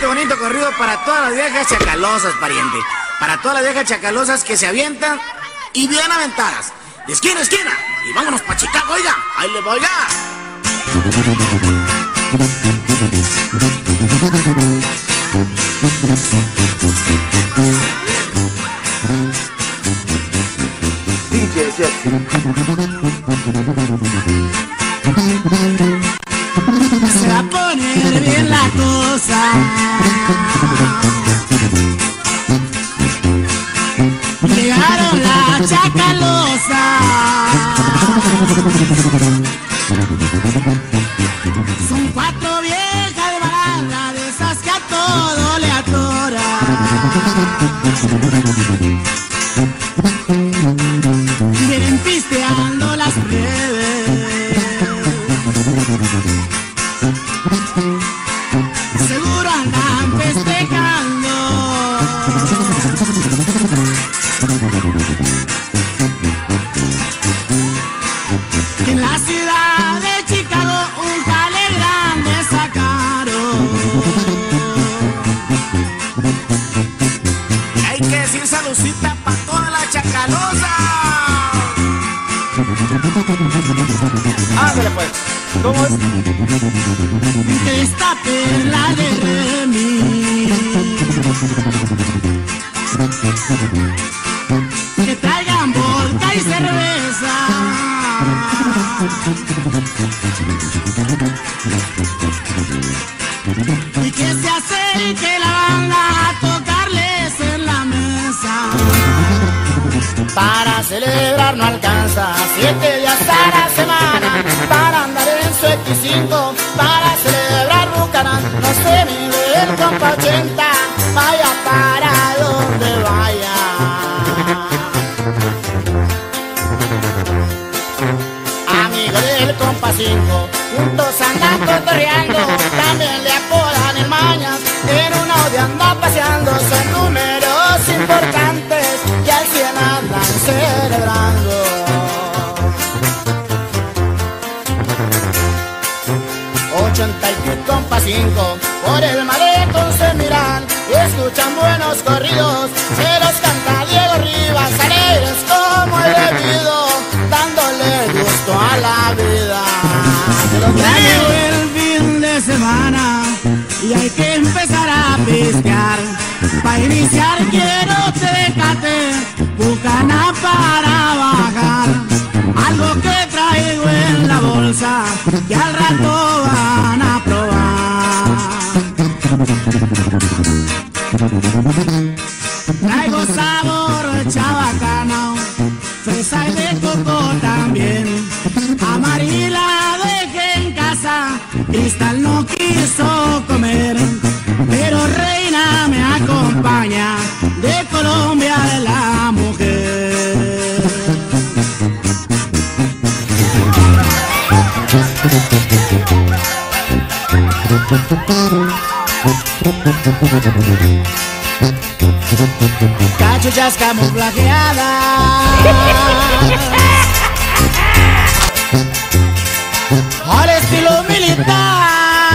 este bonito corrido para todas las viejas chacalosas, pariente. Para todas las viejas chacalosas que se avientan y bien aventadas. De esquina a esquina. Y vámonos pa' Chicago, oiga. Ahí le voy, oiga. DJ Jesse. Se va a poner bien la cosa. Llegaron las chacalosas. Son 4 viejas de baranda, de esas que a todo le atoran. Vienen pisteando las plebes. Seguro andan festejando. En la ciudad de Chicago un jale grande sacaron. Hay que decir saludcita pa' toda la chacalosa. Ándale pues. ¿Cómo es? Esta perla de Remy, que traigan vodka y cerveza, y que se acerque la banda a tocarles en la mesa. Para celebrar no alcanza 7 días a la semana. Para andar en su X5, para celebrar Bucanan. No se mide el compa 80, vaya para donde vaya. Amigo del compa 5, juntos andan cotorreando. También le apodan el Mañas, en un Audi anda paseando. Son números importantes que al 100 andan celebrando. 80 y compa 5, por el malecón se miran y escuchan buenos corridos. Se los canta Diego Rivas, alegres como el debido, dándole gusto a la vida. Ya llegó el fin de semana y hay que empezar a pescar. Para iniciar quiero Tecate, Bucana para bajar. Algo que traigo en la bolsa que al rato van a probar. Traigo sabor chabacano, fresa y de coco también. Amarila dejé en casa, Cristal no quiso comer, pero Reina me acompaña, de Colombia de la mujer. Cachuchas camuflajeadas, al estilo militar.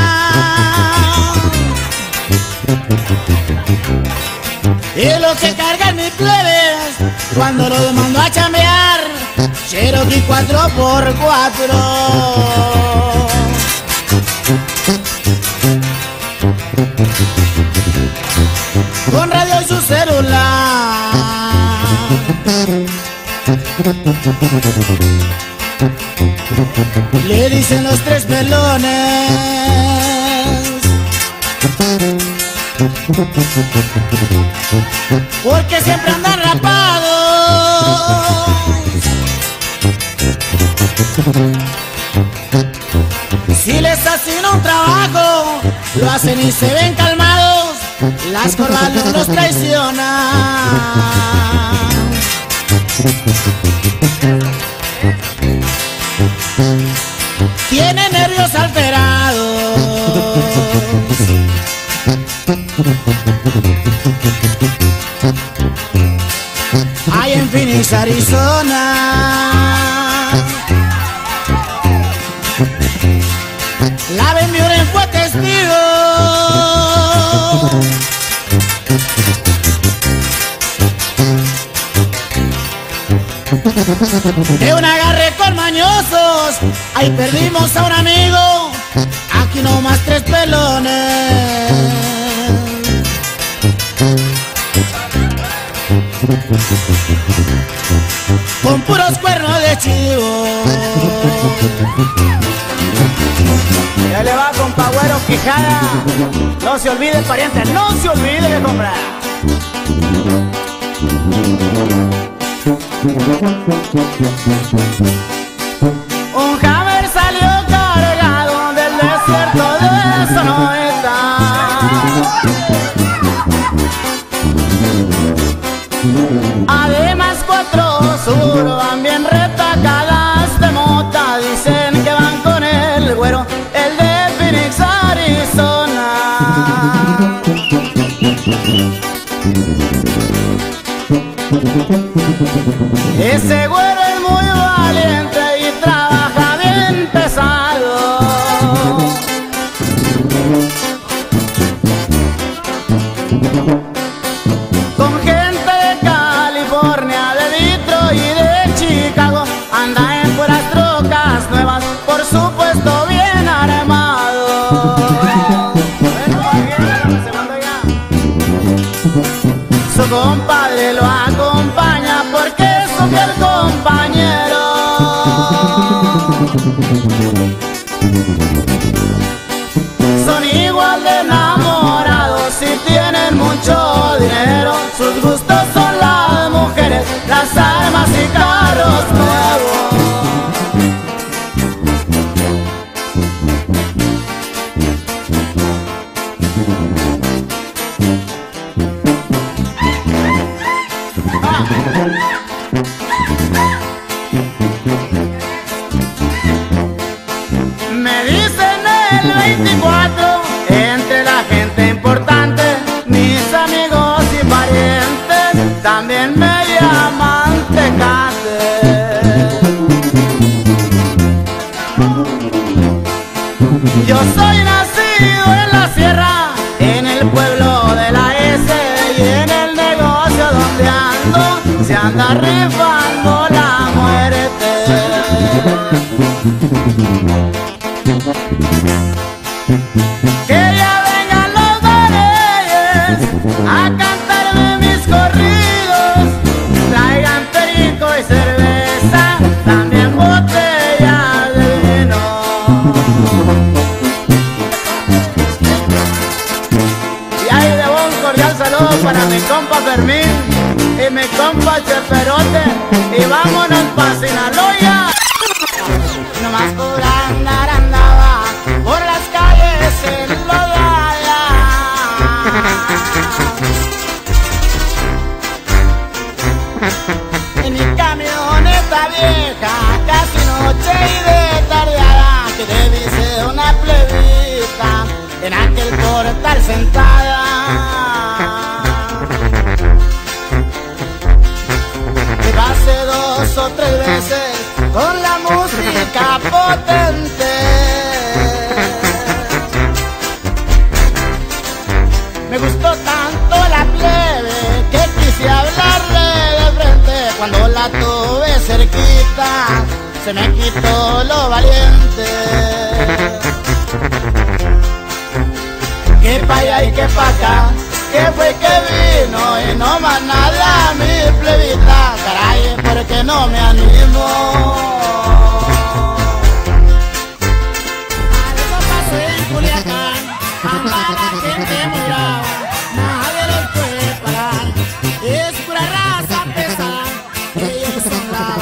Y lo que cargan mis plebes cuando lo mando a chambear, Cherokee 4x4. Con radio y su celular. Le dicen los 3 pelones, porque siempre andan rapados. Si les hacen un trabajo, lo hacen y se ven calmados. Las corvas no los traicionan. Tiene nervios alterados. Hay en Phoenix, Arizona. La Ben Buren fue testigo. De un agarre con mañosos, ahí perdimos a un amigo. Aquí nomás 3 pelones. Con puros cuernos de chivo. Ya le va con Pagüero Quijada. No se olvide, pariente, no se olvide de comprar. Un Hammer salió cargado del desierto de Sonoita. Además 4 sur van bien retacadas de mota. Dicen que van con el güero, el de Phoenix, Arizona. Ese güero es muy valiente y trabaja bien pesado. Con gente de California, de Detroit y de Chicago, anda en puras trocas nuevas, por supuesto bien armado. Su compadre lo acompaña porque es un fiel compañero. Son igual de enamorados y tienen mucho dinero. Sus gustos son las mujeres, las armas y carros nuevos. Me dicen el 24, entre la gente importante, mis amigos y parientes también me llaman Tecate. Yo soy nacido en la sierra, en el pueblo de la S, y en el negocio donde ando se anda rifando la muerte. Que ya vengan los bareyes a cantarme mis corridos, traigan perico y cerveza, también botellas de vino. Y ahí debo un cordial saludo para mi compa Fermín y mi compa Cheperote, y vámonos pa' Sinaloa. Nomás por andar andaba por las calles enlodadas. En mi camioneta vieja, casi noche y de tardeada, que dice una plebita en aquel portal sentada. Me pasé 2 o 3 veces con la música potente. Me gustó tanto la plebe que quise hablarle de frente. Cuando la tuve cerquita, se me quitó lo valiente. Que pa' allá y que pa' acá, que fue que vino y no más nada, mi plebita. Caray, ¿por qué no me animo? A eso pasó en Culiacán, anda la gente muy brava, nadie los puede parar. Es pura raza pesada, ellos son la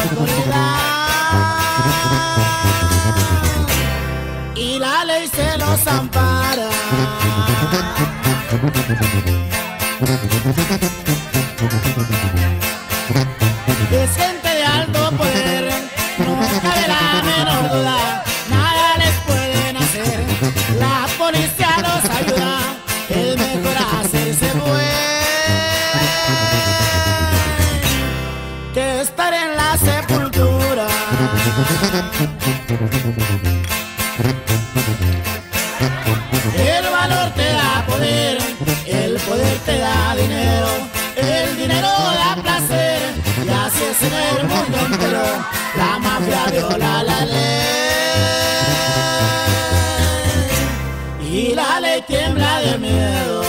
autoridad y la ley se los ampara. Es gente de alto poder, no cabe la menor duda, nada les pueden hacer, la policía los ayuda, es mejor hacerse buen que estar en la sepultura. El valor te da poder, el poder te da dinero, el dinero da placer, y así es en el mundo entero. La mafia viola la ley y la ley tiembla de miedo.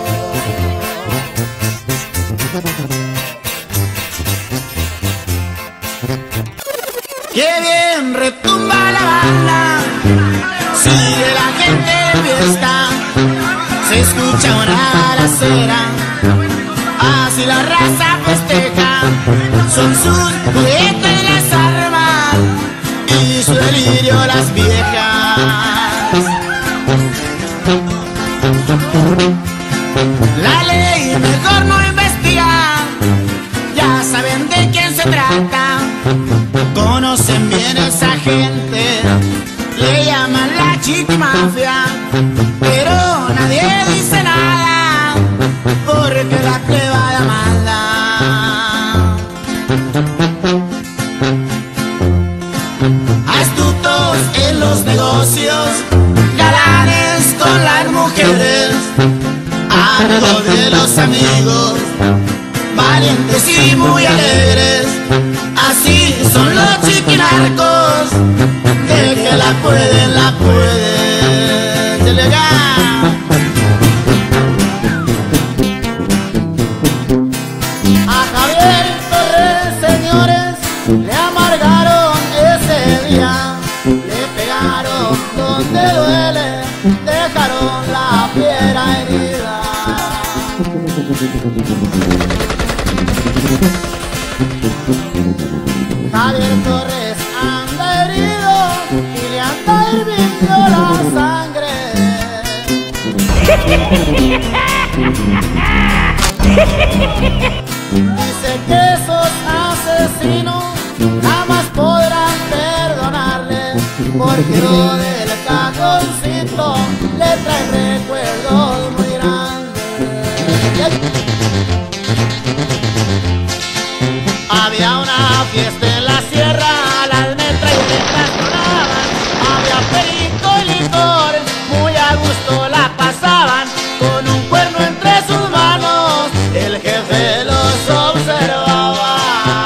¡Qué bien retumba la banda! Sigue la gente de fiesta, se escucha una balacera, así la raza festeja. Son sus juguetes las armas y su delirio las viejas. La ley mejor no investiga, ya saben de quién se trata. Conocen bien a esa gente, le llaman la chiquimafia, pero nadie dice nada, porque la plebada manda. Astutos en los negocios, galanes con las mujeres, amigos de los amigos, valientes y muy alegres. Así son los chiquinarcos, de que la pueden delegar. A Javier Torres, señores, le amargaron ese día, le pegaron donde duele, dejaron la fiera herida. Javier Torres anda herido y le anda hirviendo la sangre. Dice que esos asesinos jamás podrán perdonarle, porque lo del cajoncito le trae recuerdos muy grandes. Había una fiesta en la sierra, las metralletas sonaban, había perico y licor, muy a gusto la pasaban, con un cuerno entre sus manos, el jefe los observaba.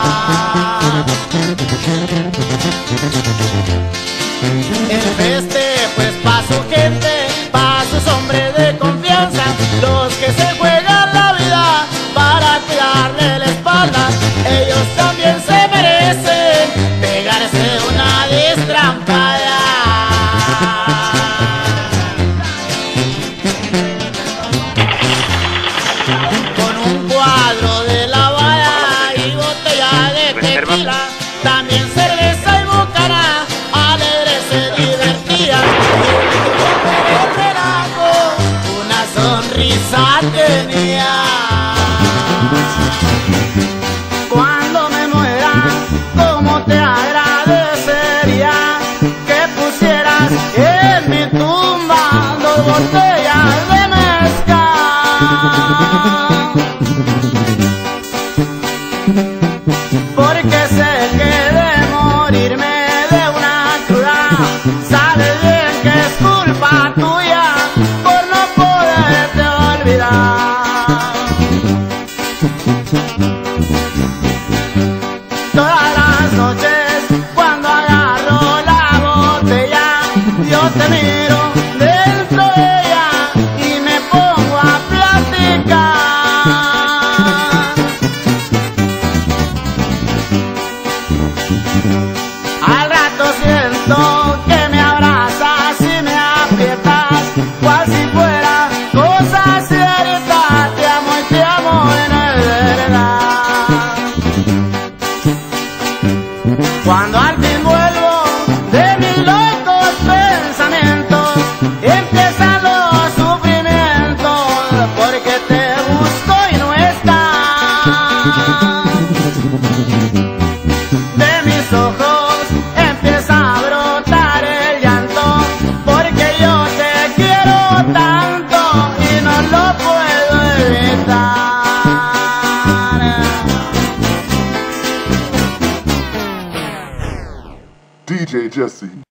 El festejo es pa' su gente, pa' sus hombres de confianza, los que se juegan la vida para cuidarle la espalda. Ellos también se merecen pegarse una destrampada. Con un cuadro de lavada y botella de tequila, también cerveza y bocana, alegres se divertían. Y el relajo una sonrisa tenía. Cuando me muera, cómo te agradecería que pusieras en mi tumba 2 botellas de mezcal, porque sé que de morirme de una cruda, sabes bien que es culpa tuya por no poderte olvidar. Todas las noches cuando agarro la botella, yo te miro dentro de ella y me pongo a platicar. Al rato siento que me abrazas y me aprietas, cual si fuera cosa cierta. Te amo y te amo en verdad. Cuando al fin vuelvo de mis locos pensamientos, empiezan los sufrimientos, porque te busco y no estás. De mis ojos empieza a brotar el llanto, porque yo te quiero tanto y no lo puedo evitar. DJ Jesse.